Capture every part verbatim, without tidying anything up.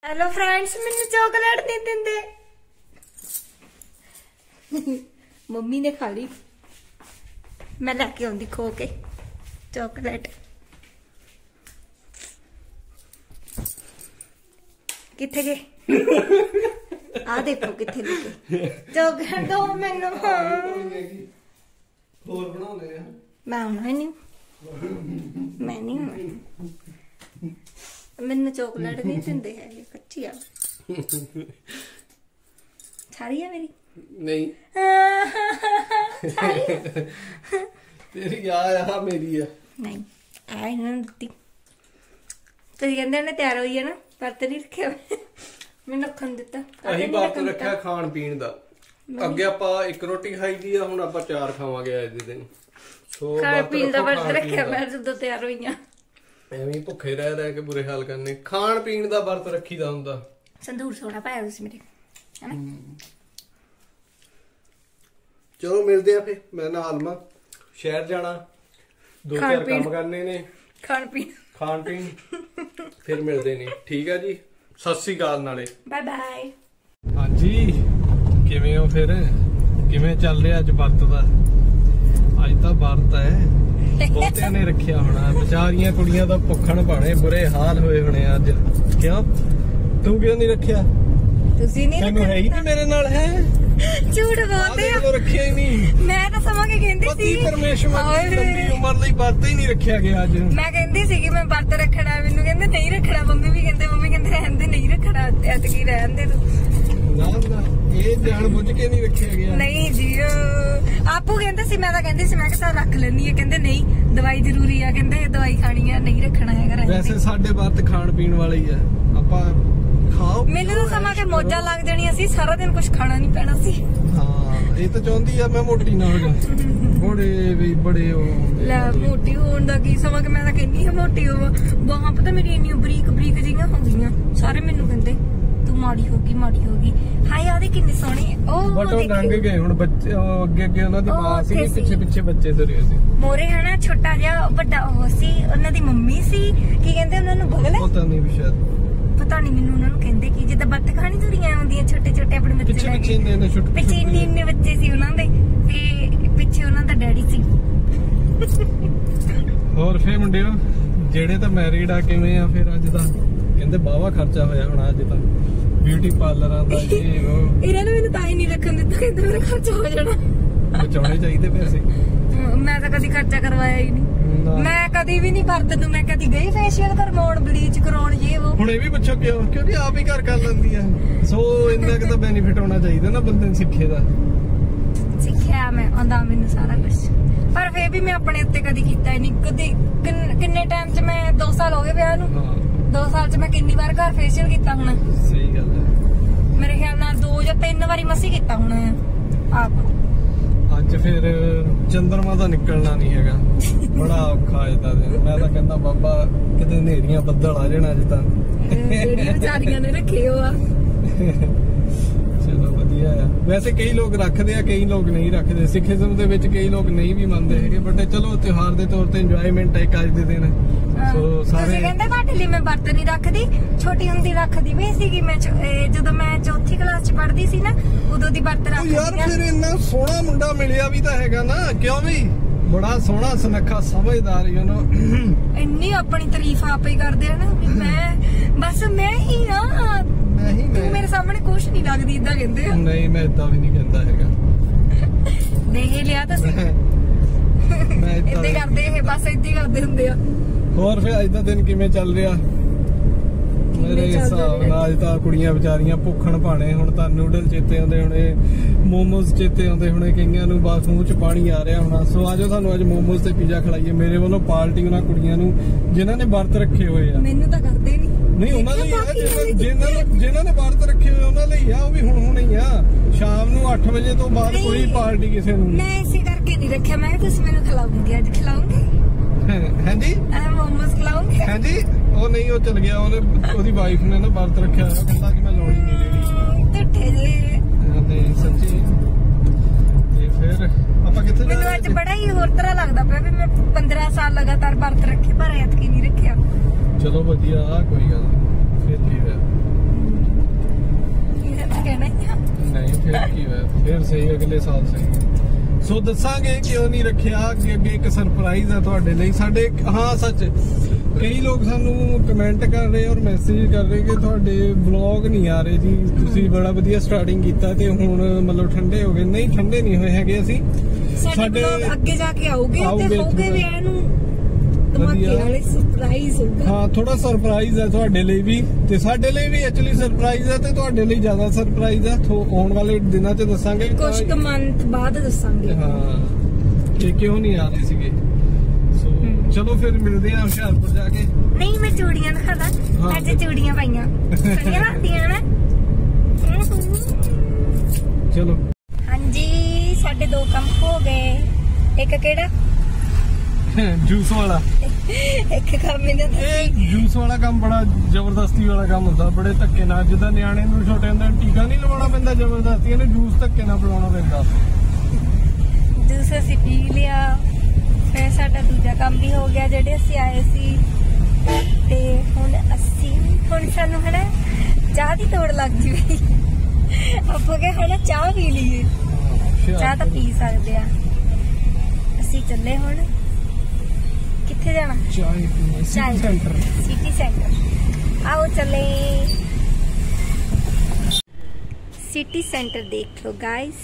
Hello friends, मैंने chocolate नहीं देंदे। मम्मी ने खा ली, मैं लेके आऊंगी खो के चॉकलेट। किथे गए? आ देखो किथे लेके चॉकलेट दो मैनू। मैं आना नहीं, मैं नहीं आना। मैंने चॉकलेट नहीं देंदे है, कच्ची आ। छारी है मेरी? नहीं तेरी आ आ मेरी है नहीं आ इन्होंने दी। तो कहते ने तैयार हुई है ना, बर्त नहीं रखे मैं रखन दिता। अही बर्त रखा खान पीन दा। अगे आपां एक रोटी खाई दी आ, हुण आपां चार खावांगे अज दे दिन। सो खान पीन दा बर्त रखा मैं जदों तैयार होई आ। ਐਵੇਂ ਭੁੱਖੇ ਰਹਿ ਰਹਿ ਕੇ ਬੁਰੇ ਹਾਲ ਕਰਨੇ। ਖਾਣ ਪੀਣ ਦਾ ਵਰਤ ਰੱਖੀਦਾ ਹੁੰਦਾ। ਸੰਦੂਰ ਸੋਡਾ ਪਾਇਆ ਤੁਸੀਂ ਮੇਰੇ, ਹੈਨਾ? ਚਲੋ ਮਿਲਦੇ ਆ ਫੇ। ਮੈਂ ਨਾਲ ਮਾ ਸ਼ਹਿਰ ਜਾਣਾ, ਦੋ ਚਾਰ ਕੰਮ ਕਰਨੇ ਨੇ। ਖਾਣ ਪੀਣ ਖਾਣ ਪੀਣ ਫਿਰ ਮਿਲਦੇ ਨੇ। ਠੀਕ ਆ ਜੀ, ਸਤਿ ਸ੍ਰੀ ਅਕਾਲ ਨਾਲੇ ਬਾਏ ਬਾਏ। ਹਾਂਜੀ, ਕਿਵੇਂ ਹੋ ਫਿਰ? ਕਿਵੇਂ ਚੱਲ ਰਿਹਾ ਅੱਜ ਵਰਤ ਦਾ? ਅੱਜ ਤਾਂ ਵਰਤ ਹੈ, ਬਹੁਤਿਆਂ ਨੇ ਰੱਖਿਆ ਹੋਣਾ। ਵਿਚਾਰੀਆਂ ਕੁੜੀਆਂ ਦਾ ਭੁੱਖਣ ਭਾਣੇ ਬੁਰੇ ਹਾਲ ਹੋਏ ਹੋਣੇ ਅੱਜ। ਕਿਉਂ ਤੂੰ ਕਿਉਂ ਨਹੀਂ ਰੱਖਿਆ? ਤੁਸੀਂ ਨਹੀਂ ਤੈਨੂੰ ਹੈ ਹੀ ਨਹੀਂ ਮੇਰੇ ਨਾਲ। ਹੈ ਝੂਠ ਬੋਲਦੇ ਹੋ, ਰੱਖਿਆ ਹੀ ਨਹੀਂ। ਮੈਂ ਤਾਂ ਸਮਾਂ ਕੇ ਕਹਿੰਦੀ ਸੀ ਪਰਮੇਸ਼ਵਰ ਦੀ ਲੰਬੀ ਉਮਰ ਲਈ ਵਰਤ ਹੀ ਨਹੀਂ ਰੱਖਿਆ ਗਿਆ ਅੱਜ। ਮੈਂ ਕਹਿੰਦੀ ਸੀ ਕਿ ਮੈਂ ਵਰਤ ਰੱਖਣਾ, ਮੈਨੂੰ ਕਹਿੰਦੇ ਨਹੀਂ ਰੱਖਣਾ। ਮੰਮੀ ਵੀ ਕਹਿੰਦੇ ਮੰਮੀ ਕਹਿੰਦੇ ਰਹਿਣ ਦੇ, ਨਹੀਂ ਰੱਖਣਾ ਐਤਕੀ ਰਹਿਣ ਦੇ ਤੂੰ। ਨਾ ਨਾ ਇਹ ਜਾਣ ਬੁੱਝ ਕੇ ਨਹੀਂ ਰੱਖਿਆ ਗਿਆ। ਨਹੀਂ ਜੀ, ਆਪੂ ਕਹਿੰਦੇ ਸੀ, ਮੈਂ ਤਾਂ ਕਹਿੰਦੀ ਸੀ ਮੈਂ ਕਿਹਾ ਰੱਖ ਲੈਣੀ ਹੈ। ਕਹਿੰਦੇ ਨਹੀਂ ਦਵਾਈ ਜ਼ਰੂਰੀ ਆ, ਕਹਿੰਦੇ ਦਵਾਈ ਖਾਣੀ ਆ, ਨਹੀਂ ਰੱਖਣਾ ਹੈਗਾ। ਵੈਸੇ ਸਾਡੇ ਵਰਤ ਖਾਣ ਪੀਣ ਵਾਲੇ ਹੀ ਆ। ਆਪਾਂ ਖਾਓ। ਮੈਨੂੰ ਤਾਂ ਸਮਾਂ ਕੇ ਮੋਜਾਂ ਲੱਗ ਜਾਣੀ, ਅਸੀਂ ਸਾਰਾ ਦਿਨ ਕੁਝ ਖਾਣਾ ਨਹੀਂ ਪੈਣਾ ਸੀ। ਹਾਂ ਇਹ ਤਾਂ ਚਾਹੁੰਦੀ ਆ ਮੈਂ ਮੋਟੀ ਨਾ ਹੋ ਜਾ। ਬੜੇ ਵੀ ਬੜੇ ਹੋ ਲੈ ਮੋਟੀ ਹੋਣ ਦਾ ਕੀ ਸਮਾਂ ਕਿ ਮੈਂ ਤਾਂ ਕਹਿੰਦੀ ਹਾਂ ਮੋਟੀ ਹੋਵਾਂ। ਬਾਹਾਂ ਪਤਾ ਮੇਰੀ ਇੰਨੀਆਂ ਬਰੀਕ ਬਰੀਕ ਜਿਹੀਆਂ ਹੋ ਗਈਆਂ। ਸਾਰੇ ਮੈਨੂੰ ਕਹਿੰਦੇ ਤੂੰ ਮਾੜੀ ਹੋ ਗਈ ਮਾੜੀ ਹੋ ਗਈ। ਹਾਏ ਆਦੇ ਕਿੰਨੇ ਸੋਹਣੇ। ਉਹ ਬਟ ਉਹ ਰੰਗ ਗਏ ਹੁਣ ਬੱਚੇ। ਅੱਗੇ ਅੱਗੇ ਉਹਨਾਂ ਦੀ ਮਾਂ ਸੀ, ਪਿੱਛੇ ਪਿੱਛੇ ਬੱਚੇ ਤੁਰੇ ਸੀ। ਮੋਰੇ ਹਨਾ ਛੋਟਾ ਜਿਹਾ ਵੱਡਾ ਉਹ ਸੀ, ਉਹਨਾਂ ਦੀ ਮੰਮੀ ਸੀ। ਕੀ ਕਹਿੰਦੇ ਉਹਨਾਂ ਨੂੰ ਬਗਲੇ? ਪਤਾ ਨਹੀਂ ਵੀ ਸ਼ਾਇਦ, ਪਤਾ ਨਹੀਂ ਮੈਨੂੰ। ਉਹਨਾਂ ਨੂੰ ਕਹਿੰਦੇ ਕਿ ਜਿੱਦਾਂ ਬੱਤ ਖਾਣੀ ਤੁਰੀਆਂ ਆਉਂਦੀਆਂ ਛੋਟੇ ਛੋਟੇ ਆਪਣੇ ਬੱਚੇ ਪਿੱਛੇ ਲੈ ਕੇ। ਪਿੱਛੇ ਇੰਨੇ ਛੋਟੇ ਪਿੱਛੇ ਇੰਨੇ ਇੰਨੇ ਬੱਚੇ ਸੀ ਉਹਨਾਂ ਦੇ, ਤੇ ਪਿੱਛੇ ਉਹਨਾਂ ਦਾ ਡੈਡੀ ਸੀ। ਹੋਰ ਫੇ ਮੁੰਡਿਓ ਜਿਹੜੇ ਤਾਂ ਮੈਰਿਡ ਆ, ਕਿਵੇਂ ਆ ਫਿਰ ਅੱਜ ਦਾ? ਕਹਿੰਦੇ ਬਾਵਾ ਖਰਚਾ ਹੋਇਆ ਹੋਣਾ ਅੱਜ ਤਾਂ ਬਿਊਟੀ ਪਾਰਲਰਾਂ ਦਾ। ਇਹ ਉਹ ਇਹਨਾਂ ਨੇ ਮੈਨੂੰ ਤਾਂ ਹੀ ਨਹੀਂ ਰੱਖਣ ਦਿੱਤਾ, ਕਹਿੰਦੇ ਮੇਰਾ ਖਰਚਾ ਹੋ ਜਾਣਾ। ਬਚਾਉਣੇ ਚਾਹੀਦੇ ਪੈਸੇ। ਮੈਂ ਤਾਂ ਕਦੀ ਖਰਚਾ ਕਰਵਾਇਆ ਹੀ ਨਹੀਂ। ਮੈਂ ਕਦੀ ਵੀ ਨਹੀਂ ਵਰਤ ਨੂੰ ਮੈਂ ਕਦੀ ਗਈ ਫੇਸ਼ੀਅਲ ਕਰਵਾਉਣ, ਬਲੀਚ ਕਰਾਉਣ, ਇਹ ਉਹ। ਹੁਣ ਇਹ ਵੀ ਪੁੱਛੋ ਕਿਉਂ? ਕਿਉਂਕਿ ਆਪ ਹੀ ਘਰ ਕਰ ਲੈਂਦੀ ਆ। ਸੋ ਇੰਨਾ ਕੁ ਤਾਂ ਬੈਨੀਫਿਟ ਹੋਣਾ ਚਾਹੀਦਾ ਨਾ ਬੰਦੇ ਨੂੰ ਸਿੱਖੇ ਦਾ। ਸਿੱਖਿਆ ਮੈਂ, ਆਉਂਦਾ ਮੈਨੂੰ ਸਾਰਾ ਕੁਝ, ਪਰ ਫੇਰ ਵੀ ਮੈਂ ਆਪਣੇ ਉੱਤੇ ਕਦੀ ਕੀਤਾ ਹੀ ਨਹੀਂ। ਕਦੀ ਕਿੰਨੇ ਟਾਈਮ ਚ ਮੈਂ ਦੋ ਸਾਲ ਹੋ ਗਏ ਵਿਆਹ ਨੂੰ। ਦੋ ਸਾਲ ਚ ਮੈਂ ਕਿੰਨੀ ਵਾਰ ਘਰ ਫੇਸ਼ੀਅਲ ਕੀਤਾ ਹੋਣਾ? ਸਹੀ ਗੱਲ ਹੈ। ਮੇਰੇ ਖਿਆਲ ਨਾਲ ਦੋ ਜਾਂ ਤਿੰਨ ਵਾਰੀ ਮਸੀਂ ਕੀਤਾ ਹੋਣਾ ਆਪ। ਅੱਜ ਫਿਰ ਚੰਦਰਮਾ ਦਾ ਨਿਕਲਣਾ ਨਹੀਂ ਹੈਗਾ, ਬੜਾ ਔਖਾ ਅੱਜ ਦਾ ਦਿਨ। ਮੈਂ ਤਾਂ ਕਹਿੰਦਾ ਬਾਬਾ ਕਿਤੇ ਹਨੇਰੀਆਂ ਬੱਦਲ ਆ ਜਾਣਾ ਅੱਜ ਤਾਂ। ਜਿਹੜੀਆਂ ਵਿਚਾਰੀਆਂ ਨੇ ਰੱਖੇ ਹੋ ਆ। ਚਲੋ ਵਧੀਆ ਆ। ਵੈਸੇ ਕਈ ਲੋਕ ਰੱਖਦੇ ਆ, ਕਈ ਲੋਕ ਨਹੀਂ ਰੱਖਦੇ। ਸਿੱਖੀਜ਼ਮ ਦੇ ਵਿੱਚ ਕਈ ਲੋਕ ਨਹੀਂ ਵੀ ਮੰਨਦੇ ਹੈਗੇ, ਬਟ ਚਲੋ ਤਿਉਹਾਰ ਦੇ ਤੌਰ ਤੇ ਇੰਜੋਇਮੈਂਟ ਹੈ ਇੱਕ ਅੱਜ ਦੇ ਦਿਨ। ਸੋ ਸਾਰੇ ਕਹਿੰਦੇ ਤੁਹਾਡੇ ਲਈ ਮੈਂ ਵਰਤ ਨਹੀਂ ਰੱਖਦੀ, ਛੋਟੀ ਹੁੰਦੀ ਰੱਖਦੀ ਵੀ ਸੀਗੀ ਮੈਂ। ਜਦੋਂ ਮੈਂ ਚੌਥੀ ਕਲਾਸ ਚ ਪੜ੍ਹਦੀ ਸੀ ਨਾ, ਉਦੋਂ ਦੀ ਵਰਤ ਰੱਖਦੀ। ਯਾਰ ਫਿਰ ਇੰਨਾ ਸੋਹਣਾ ਮੁੰਡਾ ਮਿਲਿਆ ਵੀ ਤਾਂ ਹੈਗਾ ਨਾ, ਕਿਉਂ ਵੀ? ਬੜਾ ਸੋਹਣਾ ਸੁਨੱਖਾ ਸਮਝਦਾਰ, ਯੂ ਨੋ। ਇੰਨੀ ਆਪਣੀ ਤਾਰੀਫ ਆਪੇ ਕਰਦੇ ਆ ਨਾ ਵੀ ਮੈਂ ਬਸ ਮੈਂ ਹੀ ਆ, ਮੈਂ ਹੀ ਤੂੰ ਮੇਰੇ ਸਾਹਮਣੇ ਕੁਛ ਨਹੀਂ ਲੱਗਦੀ, ਇਦਾਂ ਕਹਿੰਦੇ ਆ। ਨਹੀਂ ਮੈਂ ਇਦਾਂ ਵੀ ਨਹੀਂ ਕਹਿੰਦਾ ਹੈਗਾ। ਦੇਖ ਲਿਆ ਤੁਸੀਂ? ਮੈਂ ਇਦਾਂ ਕਰਦੇ ਇਹ, ਬਸ ਇਦਾਂ ਕਰਦੇ ਹੁੰਦੇ ਆ। ਹੋਰ ਫਿਰ ਅੱਜ ਦਾ ਦਿਨ ਕਿਵੇਂ ਚੱਲ ਰਿਹਾ? ਮੇਰੇ ਹਿਸਾਬ ਨਾਲ ਅੱਜ ਤਾਂ ਕੁੜੀਆਂ ਵਿਚਾਰੀਆਂ ਭੁੱਖਣ ਭਾਣੇ। ਹੁਣ ਤਾਂ ਨੂਡਲ ਚੇਤੇ ਆਉਂਦੇ ਹੋਣੇ, ਮੋਮੋਸ ਚੇਤੇ ਆਉਂਦੇ ਹੋਣੇ, ਕਈਆਂ ਨੂੰ ਬਸ ਮੂੰਹ ਚ ਪਾਣੀ ਆ ਰਿਹਾ ਹੋਣਾ। ਸੋ ਆਜੋ ਤੁਹਾਨੂੰ ਅੱਜ ਮੋਮੋਸ ਤੇ ਪੀਜ਼ਾ ਖਿਲਾਈਏ। ਮੇਰੇ ਵੱਲੋਂ ਪਾਰਟੀ ਉਹਨਾਂ ਕੁੜੀਆਂ ਨੂੰ ਜਿਨ੍ਹਾਂ ਨੇ ਵਰਤ ਰੱਖੇ ਹੋਏ ਆ। ਮੈਨੂੰ ਤਾਂ ਕਰਦੇ ਨਹੀਂ। ਨਹੀਂ ਉਹਨਾਂ ਲਈ ਆ, ਜਿਨ੍ਹਾਂ ਨੇ ਜਿਨ੍ਹਾਂ ਨੇ ਵਰਤ ਰੱਖੇ ਹੋਏ ਉਹਨਾਂ ਲਈ ਆ। ਉਹ ਵੀ ਹੁਣ ਹੁਣ ਹੀ ਆ, ਸ਼ਾਮ ਨੂੰ ਅੱਠ ਵਜੇ ਤੋਂ ਬਾਅਦ ਕੋਈ ਪਾਰਟੀ ਕਿਸੇ ਨੂੰ। ਮੈਂ ਇਸੇ ਕਰਕੇ ਨਹੀਂ ਰੱਖਿਆ। ਮੈਂ ਤੁਸੀਂ ਮੈਨੂੰ ਖਿਲਾਉਂਗੇ, ਅੱਜ ਖਿਲਾਉਂਗੇ? ਹਾਂਜੀ ਮੋਮੋਸ ਖਿਲਾਉਂਗੇ? ਹਾਂਜੀ ਉਹ ਨਹੀਂ, ਉਹ ਚਲ ਗਿਆ। ਉਹਨੇ ਉਹਦੀ ਵਾਈਫ ਨੇ ਨਾ ਵਰਤ ਰੱਖਿਆ ਹੋਇਆ, ਕਹਿੰਦਾ ਕਿ ਮੈਂ ਲਾਉਣੀ ਨਹੀਂ ਲੈਣੀ। ਟੁੱਟੇ ਜੇ ਤੇ ਸੱਚੀ। ਤੇ ਫਿਰ ਆਪਾਂ ਕਿੱਥੇ ਜਾ ਰਹੇ? ਮੈਨੂੰ ਅੱਜ ਬੜਾ ਹੀ ਹੋਰ ਤਰ੍ਹਾਂ ਲੱਗਦਾ ਪਿਆ ਵੀ ਮੈਂ ਪੰਦਰਾਂ ਸਾਲ ਲਗਾਤਾਰ ਵਰਤ ਰੱਖੇ, ਪਰ ਐਤਕੀ ਨਹੀਂ ਰੱਖਿਆ। ਚਲੋ ਵਧੀਆ, ਕੋਈ ਗੱਲ ਨਹੀਂ। ਫਿਰ ਕੀ ਹੋਇਆ? ਫਿਰ ਸਹੀ ਅਗਲੇ ਸਾਲ ਸਹੀ। ਸੋ ਦੱਸਾਂਗੇ ਕਿਉਂ ਨਹੀਂ ਰੱਖਿਆ, ਅੱਗੇ ਅੱਗੇ ਇੱਕ ਸਰਪ੍ਰਾਈਜ਼ ਹੈ ਤੁਹਾਡੇ ਲਈ ਸਾਡੇ। ਹਾਂ ਸੱਚ, ਕਈ ਲੋਕ ਸਾਨੂੰ ਕਮੈਂਟ ਕਰ ਰਹੇ ਔਰ ਮੈਸੇਜ ਕਰ ਰਹੇ ਕਿ ਤੁਹਾਡੇ ਵਲੌਗ ਨਹੀਂ ਆ ਰਹੇ ਜੀ, ਤੁਸੀਂ ਬੜਾ ਵਧੀਆ ਸਟਾਰਟਿੰਗ ਕੀਤਾ ਤੇ ਹੁਣ ਮਤਲਬ ਠੰਡੇ ਹੋ ਗਏ। ਨਹੀਂ, ਠੰਡੇ ਨਹੀਂ ਹੋਏ ਹੈਗੇ ਅਸੀਂ, ਸਾਡੇ ਅੱਗੇ ਜਾ ਕੇ ਆਉਗੇ ਤੇ ਹੋਗੇ ਵੀ ਇਹਨੂੰ ਧਮਾਕੇ ਵਾਲੇ ਸਰਪ੍ਰਾਈਜ਼ ਹੋਊਗਾ। ਹਾਂ, ਥੋੜਾ ਸਰਪ੍ਰਾਈਜ਼ ਹੈ ਤੁਹਾਡੇ ਲਈ ਵੀ ਤੇ ਸਾਡੇ ਲਈ ਵੀ। ਐਕਚੁਅਲੀ ਸਰਪ੍ਰਾਈਜ਼ ਹੈ ਤੇ ਤੁਹਾਡੇ ਲਈ ਜ਼ਿਆਦਾ ਸਰਪ੍ਰਾਈਜ਼ ਹੈ। ਆਉਣ ਵਾਲੇ ਦਿਨਾਂ 'ਚ ਦੱਸਾਂਗੇ, ਕੁਝ ਕੁ ਮੰਥ ਬਾਅਦ ਦੱਸਾਂਗੇ ਹਾਂ ਕਿ ਕਿਉਂ ਨਹੀਂ ਆ ਰਹੇ ਸੀਗੇ। ਸੋ ਚਲੋ ਫਿਰ ਮਿਲਦੇ ਆ ਹੁਸ਼ਿਆਰਪੁਰ ਜਾ ਕੇ। ਨਹੀਂ, ਮੈਂ ਚੂੜੀਆਂ ਦਿਖਾਦਾ, ਅੱਜ ਚੂੜੀਆਂ ਪਾਈਆਂ ਸੋਹਣੀਆਂ ਲੱਗਦੀਆਂ ਨਾ। ਚਲੋ ਹਾਂਜੀ, ਸਾਡੇ ਦੋ ਕੰਮ ਹੋ ਗਏ। ਇੱਕ ਕਿਹੜਾ? ਜੂਸ ਵਾਲਾ। ਇੱਕ ਕੰਮ ਇਹਨਾਂ ਦਾ ਇਹ ਜੂਸ ਵਾਲਾ ਕੰਮ ਬੜਾ ਜ਼ਬਰਦਸਤੀ ਵਾਲਾ ਕੰਮ ਹੁੰਦਾ, ਬੜੇ ਧੱਕੇ ਨਾਲ। ਜਿੱਦਾਂ ਨਿਆਣੇ ਨੂੰ ਛੋਟੇ ਹੁੰਦੇ ਟੀਕਾ ਨਹੀਂ ਲਵਾਉਣਾ ਪੈਂਦਾ ਜ਼ਬਰਦਸਤੀ, ਇਹਨੂੰ ਜੂਸ ਧੱਕੇ ਨਾਲ ਪਿਲਾਉਣਾ ਪੈਂਦਾ। ਜੂਸ ਅਸੀਂ ਪੀ ਲਿਆ, ਫਿਰ ਸਾਡਾ ਦੂਜਾ ਕੰਮ ਵੀ ਹੋ ਗਿਆ ਜਿਹੜੇ ਅਸੀਂ ਆਏ ਸੀ। ਤੇ ਹੁਣ ਅਸੀਂ ਹੁਣ ਸਾਨੂੰ ਹਨਾ ਚਾਹ ਦੀ ਤੋੜ ਲੱਗ ਜੂਗੀ। ਆਪਾਂ ਕਿ ਹਨਾ ਚਾਹ ਪੀ ਲਈਏ, ਚਾਹ ਤਾਂ ਪੀ ਸਕਦੇ ਆ। ਅਸੀਂ ਚੱਲੇ ਹੁਣ ਕਿੱਥੇ ਜਾਣਾ? ਚਾਹ ਪੀਣੇ ਸਿਟੀ ਸੈਂਟਰ। ਸਿਟੀ ਸੈਂਟਰ आओ चले। सिटी सेंटर देख लो गाइस।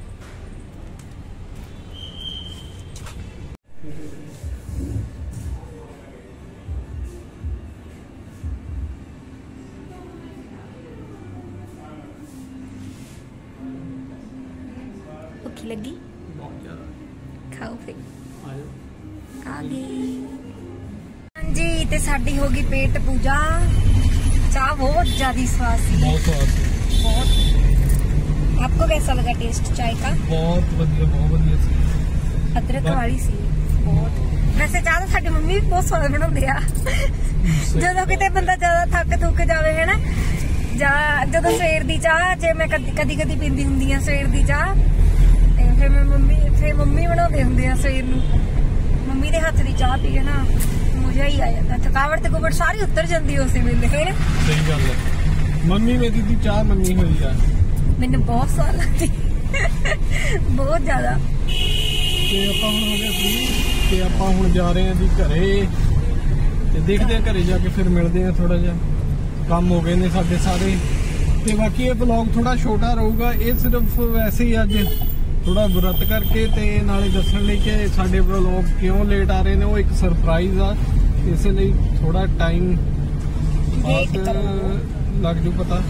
भूख लगी? खाओ फिर आ गई। जी ते साडी होगी पेट पूजा। चाह बहुत ज्यादा स्वाद सी, बहुत स्वाद सी, बहुत। आपको कैसा लगा टेस्ट चाय का? बहुत बढ़िया, बहुत बढ़िया सी, अदरक वाली सी बहुत। वैसे चाह तो साडी मम्मी भी बहुत स्वाद बनाउंदे आ। ਜਦੋਂ ਕਿਤੇ ਬੰਦਾ ਜ਼ਿਆਦਾ ਥੱਕ ਥੁੱਕ ਜਾਵੇ ਹੈ ਨਾ, ਜਾਂ ਜਦੋਂ ਸਵੇਰ ਦੀ ਚਾਹ ਜੇ ਮੈਂ ਕਦੀ ਕਦੀ ਕਦੀ ਪੀਂਦੀ ਹੁੰਦੀ ਆ ਸਵੇਰ ਦੀ ਚਾਹ, ਤੇ ਫਿਰ ਮੈਂ ਮੰਮੀ ਫਿਰ ਮੰਮੀ ਬਣਾਉਂਦੇ ਹੁੰਦੇ ਆ ਸਵੇਰ ਨੂੰ। ਮੰਮੀ ਦੇ ਹੱਥ ਦੀ ਚਾਹ ਪੀ ਕੇ ਨਾ ਮਜ਼ਾ ਹੀ ਆ ਜਾਂਦਾ, ਥਕਾਵਟ ਤੇ ਕੁਬੜ ਸਾਰੀ ਉਤਰ ਜਾਂਦੀ ਉਸੇ ਵੇਲੇ ਹੈ ਨਾ। ਸਹੀ ਗੱਲ ਹੈ, ਮੰਮੀ ਮੇਰੀ ਦੀ ਚਾਹ ਮੰਨੀ ਹੋਈ ਆ, ਮੈਨੂੰ ਬਹੁਤ ਸਵਾਦ ਲੱਗਦੀ, ਬਹੁਤ ਜ਼ਿਆਦਾ। ਤੇ ਆਪਾਂ ਹੁਣ ਹੋ ਗਏ ਫ੍ਰੀ ਤੇ ਆਪਾਂ ਹੁਣ ਜਾ ਰਹੇ ਹਾਂ ਜੀ ਘਰੇ, ਤੇ ਦੇਖਦੇ ਹਾਂ ਘਰੇ ਜਾ ਕੇ ਫਿਰ ਮਿਲਦੇ ਹਾਂ। ਥੋੜਾ ਜਿਹਾ ਕੰਮ ਹੋ ਗਏ ਨੇ ਸਾਡੇ ਸਾਰੇ, ਤੇ ਬਾਕੀ ਇਹ ਵਲੌਗ ਥੋੜਾ ਛੋਟਾ ਰਹੂਗਾ। ਇਹ ਸਿਰਫ ਵੈਸੇ ਹੀ ਅੱਜ ਥੋੜਾ ਵਰਤ ਕਰਕੇ ਤੇ ਨਾਲੇ ਦੱਸਣ ਲਈ ਕਿ ਸਾਡੇ ਵਲੌਗ ਕਿਉਂ ਲੇਟ ਆ ਰਹੇ ਨੇ, ਉਹ ਇੱਕ ਸਰਪ੍ਰਾਈਜ਼ ਆ। ਇਸੇ ਲਈ ਥੋੜਾ ਟਾਈਮ ਬਾਅਦ ਲੱਗ ਜੂ ਪਤਾ।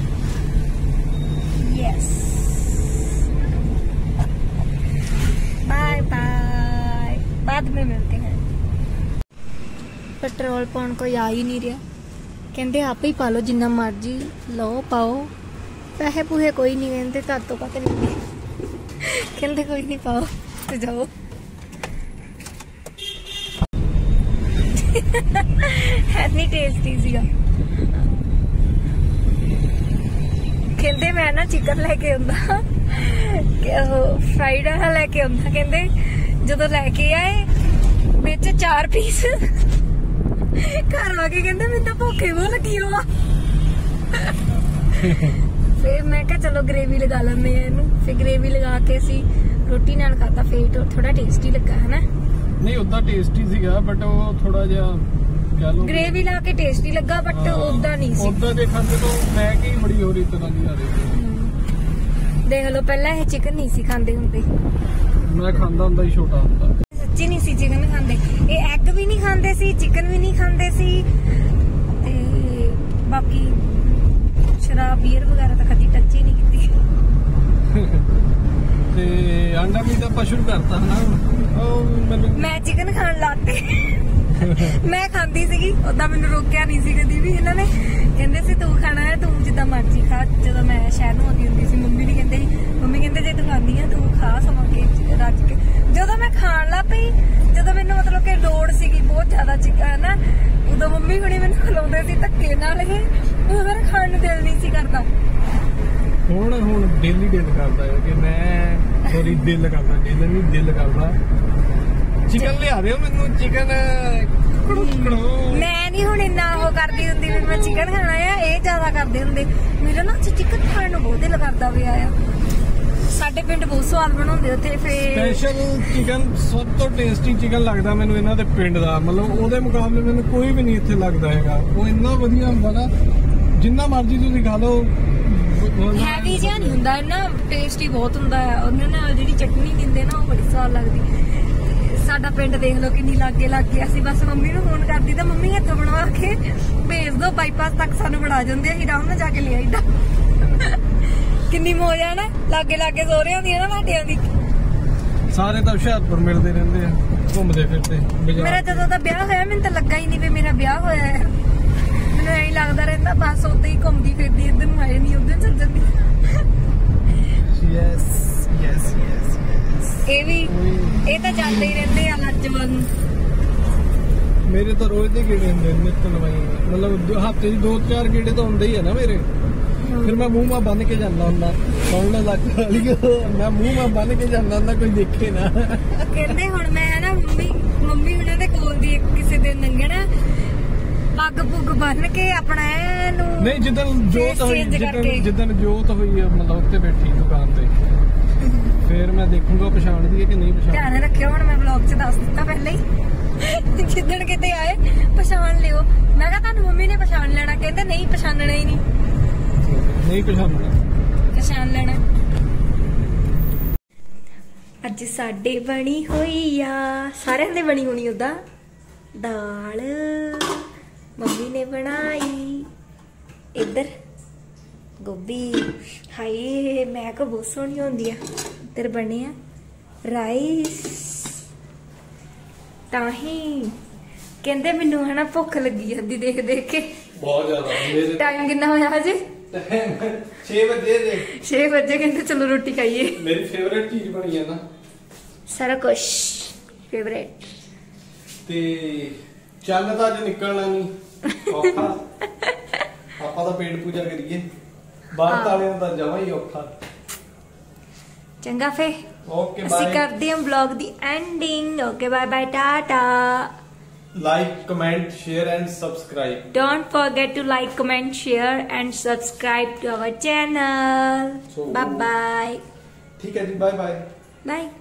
यस, बाय बाय, बाद में मिलते हैं। पेट्रोल पाउन कोई आ ही नहीं रहा, कहते आप ही पा लो जिन्ना मर्जी लो पाओ, पैसे पूहे कोई नहीं कहते घर तो पता नहीं, कहते कोई नहीं पाओ तो जाओ। है टेस्टी सीगा। कहते मैं ना चिकन लेके आंदा, फ्राइड वाला लेके आंदा, कहते जो लेके आए बिच चार पीस घर आके कहते मैं तो भुखे बहुत लगी हुआ। फिर मैं क्या चलो ग्रेवी लगा लेंगे इनू, फिर ग्रेवी लगा के असी रोटी नाल खाता, फिर थोड़ा टेस्टी लगा है ना। नहीं उदा टेस्टी सीगा, बट वो थोड़ा जिहा कह लो ग्रेवी ला के टेस्टी लगा, बट उदा नहीं सी। उदा दे खाते तो मैगी ही बड़ी हो रही तरह दी आ रही। देख लो पहला ये चिकन नहीं सी खांदे हुंदे, मैं खांदा हुंदा ही छोटा हुंदा, सच्ची नहीं सी चिकन खांदे। ये एग भी नहीं खांदे सी, चिकन भी नहीं खांदे सी, ते बाकी शराब बीयर वगैरह तो कदी टच ही नहीं की। ते अंडा भी तो ਆਪਾਂ ਸ਼ੁਰੂ ਕਰਤਾ ਹਨਾ। ਉਹ ਮੈਨੂੰ मैं चिकन खान लाते मैं खांदी सीगी, उदा मैंने रोकया नहीं सी कदी भी। इन्होंने कहंदे सी तू खाना है तू जिद्दां मर्जी खा। जदों मैं शहर नूं आउंदी हुंदी सी मम्मी नहीं कहंदे, मम्मी कहंदे जे तू खांदी है तू खा समा के रज के। जदों मैं खान लग पई, जदों मैनूं मतलब कि लोड़ सीगी बहुत ज्यादा चिकन ना, उदों मम्मी हुणी मैनूं खिलाउंदे सी धक्के नाल, ये उदों मेरा खाण नूं दिल नहीं सी करदा। ਹੁਣ ਹੁਣ ਡੇਲੀ ਦਿਲ ਕਰਦਾ ਹੈ ਕਿ ਮੈਂ ਸੌਰੀ ਦਿਲ ਕਰਦਾ, ਦਿਲ ਨਹੀਂ ਦਿਲ ਕਰਦਾ। चिकन लिया रहे हो मैनू चिकन मैं नहीं हुण इन्ना वो करदी हुंदी भी मैं चिकन खाना है, ये ज्यादा करदे हुंदे। मेरा ना चिकन खाने नूं बहुत दिल करदा पिया आ। ਸਾਡੇ ਪਿੰਡ ਬਹੁਤ ਸਵਾਦ ਬਣਾਉਂਦੇ ਉੱਥੇ ਫੇਰ ਸਪੈਸ਼ਲ ਚਿਕਨ ਸਭ ਤੋਂ ਟੇਸਟੀ ਚਿਕਨ ਲੱਗਦਾ ਮੈਨੂੰ ਇਹਨਾਂ ਦੇ ਪਿੰਡ ਦਾ। ਮਤਲਬ ਉਹਦੇ ਮੁਕਾਬਲੇ ਮੈਨੂੰ ਕੋਈ ਵੀ ਨਹੀਂ ਇੱਥੇ ਲੱਗਦਾ ਹੈਗਾ। ਉਹ ਇੰਨਾ ਵਧੀਆ ਹੁੰਦਾ ਨਾ, ਜਿੰਨਾ ਮਰਜ਼ੀ ਤੁਸੀਂ ਖਾ ਲਓ, ਹੈਵੀ ਜਿਹਾ ਨਹੀਂ ਹੁੰਦਾ, ਇੰਨਾ ਟੇਸਟੀ ਬਹੁਤ ਹੁੰਦਾ ਹੈ। ਉਹਨਾਂ ਨਾਲ ਜਿਹੜੀ ਚਟਨੀ ਦਿੰਦੇ ਨਾ ਉਹ ਬੜੀ ਸਵਾਦ ਲੱਗਦੀ। ਸਾਡਾ ਪਿੰਡ ਦੇਖ ਲਓ ਕਿੰਨੀ ਲਾਗੇ ਲਾਗੇ। ਅਸੀਂ ਬਸ ਮੰਮੀ ਨੂੰ ਫੋਨ ਕਰਦੀ ਤਾਂ ਮੰਮੀ ਹੱਥੋਂ ਬਣਵਾ ਕੇ ਭੇਜ ਦੋ, ਬਾਈਪਾਸ ਤੱਕ ਸਾਨੂੰ ਬਣਾ ਜਾਂਦੇ। ਅਸੀਂ ਆਰਾਮ ਨਾਲ ਜਾ ਕੇ ਲੈ ਆਈਦਾ। ਕਿੰਨੀ ਮੌਜ ਆ ਨਾ, ਲਾਗੇ ਲਾਗੇ ਸੋਹਰਿਆਂ ਦੀ ਨਾ ਲਾਟਿਆਂ ਦੀ। ਸਾਰੇ ਤਾਂ ਹੁਸ਼ਿਆਰਪੁਰ ਮਿਲਦੇ ਰਹਿੰਦੇ ਆ, ਘੁੰਮਦੇ ਫਿਰਦੇ। ਮੇਰਾ ਜਦੋਂ ਦਾ ਵਿਆਹ ਹੋਇਆ ਮੈਨੂੰ ਤਾਂ ਲੱਗਾ ਹੀ ਨਹੀਂ ਵੀ ਮੇਰਾ ਵਿਆਹ ਹੋਇਆ ਹੈ। ਮੈਨੂੰ ਐਂ ਲੱਗਦਾ ਰਹਿੰਦਾ ਬਸ ਉੱਤੇ ਹੀ ਘੁੰਮਦੀ ਫਿਰਦੀ, ਇੱਧਰ ਨੂੰ ਆਏ ਨਹੀਂ ਉੱਧਰ ਚੱਲ ਜਾਂਦੀ। Yes yes yes yes. ਇਹ ਵੀ ਇਹ ਤਾਂ ਜਾਂਦੇ ਹੀ ਰਹਿੰਦੇ ਆ ਲੱਜਵਲ ਨੂੰ। ਮੇਰੇ ਤਾਂ ਰੋਜ਼ ਦੇ ਗੇੜੇ ਹੁੰਦੇ ਨੇ ਨਿੱਤ ਨਵਾਈ। ਮਤਲਬ ਹਫ਼ਤੇ 'ਚ ਦੋ ਚਾਰ ਗੇੜੇ ਤਾਂ ਹੁੰਦੇ ਹੀ ਆ ਨਾ ਮੇਰੇ। ਫਿਰ ਮੈਂ ਮੂੰਹ ਮਾ ਬੰਨ ਕੇ ਜਾਂਦਾ ਹੁੰਦਾ, ਸੌਣ ਲੱਗ ਵਾਲੀ ਮੈਂ ਮੂੰਹ ਮਾ ਬੰਨ ਕੇ ਜਾਂਦਾ ਹੁੰਦਾ, ਕੋਈ ਦੇਖੇ ਨਾ। ਕਹਿੰਦੇ ਹੁਣ ਮੈਂ ਨਾ ਮੰਮੀ ਮੰਮੀ ਉਹਨਾਂ ਦੇ ਕੋਲ ਦੀ ਕਿਸੇ ਦਿਨ ਲੰਘਣਾ, ਪੱਗ ਪੁੱਗ ਬੰਨ ਕੇ ਆਪਣਾ ਇਹਨੂੰ ਨਹੀਂ, ਜਿੱਦਣ ਜੋਤ ਹੋਈ, ਜਿੱਦਣ ਜਿੱਦਣ ਜੋਤ ਹੋਈ ਮਤਲਬ ਉੱਤੇ ਬੈਠੀ ਦੁਕਾਨ ਤੇ, ਫਿਰ ਮੈਂ ਦੇਖੂੰਗਾ ਪਛਾਣਦੀ ਹੈ ਕਿ ਨਹੀਂ ਪਛਾਣਦੀ। ਧਿਆਨ ਰੱਖਿਓ, ਹੁਣ ਮੈਂ ਵਲੌਗ 'ਚ ਦੱਸ ਦਿੱਤਾ ਪਹਿਲਾਂ ਹੀ। ਜਿੱਦਣ ਕਿਤੇ ਆਏ ਪਛਾਣ ਲਿਓ। ਮੈਂ ਕਿਹਾ ਤੁਹਾਨੂੰ ਮੰਮੀ ਨੇ ਪਛਾਣ ਲੈਣਾ, ਕਹਿੰਦੇ ਨਹੀਂ ਪਛਾਣਨਾ ਹੀ ਨਹੀਂ। ਨਹੀਂ ਪਛਾਣਨਾ, ਪਛਾਣ ਲੈਣਾ। ਅੱਜ ਸਾਡੇ ਬਣੀ ਹੋਈ ਆ, ਸਾਰਿਆਂ ਦੇ ਬਣੀ ਹੋਣੀ ਉਦਾਂ ਦਾਲ। ਮੰਮੀ ਨੇ ਬਣਾਈ ਇੱਧਰ ਗੋਭੀ, ਹਾਏ ਮੈਂ ਕੋ ਬਹੁਤ ਸੋਹਣੀ ਹੁੰਦੀ ਆ। ਇੱਧਰ ਬਣੇ ਆ ਰਾਈਸ। ਤਾਂ ਹੀ ਕਹਿੰਦੇ ਮੈਨੂੰ ਹਨਾ ਭੁੱਖ ਲੱਗੀ ਜਾਂਦੀ ਦੇਖ ਦੇਖ ਕੇ ਬਹੁਤ ਜ਼ਿਆਦਾ। ਟਾਈਮ ਕਿੰਨਾ ਹੋਇਆ ਹਜੇ? ਛੇ ਵਜੇ ਦੇ ਛੇ ਵਜੇ ਕਹਿੰਦੇ ਚਲੋ ਰੋਟੀ ਖਾਈਏ। ਮੇਰੀ ਫੇਵਰੇਟ ਚੀਜ਼ ਬਣੀ ਹੈ ਨਾ, ਸਾਰਾ ਕੁਛ ਫੇਵਰੇਟ। ਤੇ ਚੱਲ ਤਾਂ ਅੱਜ ਨਿਕਲਣਾ ਨਹੀਂ ਔਖਾ। ਆਪਾਂ ਤਾਂ ਪੇਟ ਪੂਜਾ ਕਰੀਏ, ਬਾਹਰ ਤਾਲਿਆਂ ਦਾ ਜਮਾ ਹੀ ਔਖਾ। ਚੰਗਾ ਫੇ ਓਕੇ ਅਸੀਂ ਬਾਏ। ਕਰਦੇ ਹਾਂ ਵਲੌਗ ਦੀ ending. Okay bye bye tata. Like, comment, share and subscribe. Don't forget to like, comment, share and subscribe to our channel. So- Bye bye. ठीक है जी, bye bye. Bye.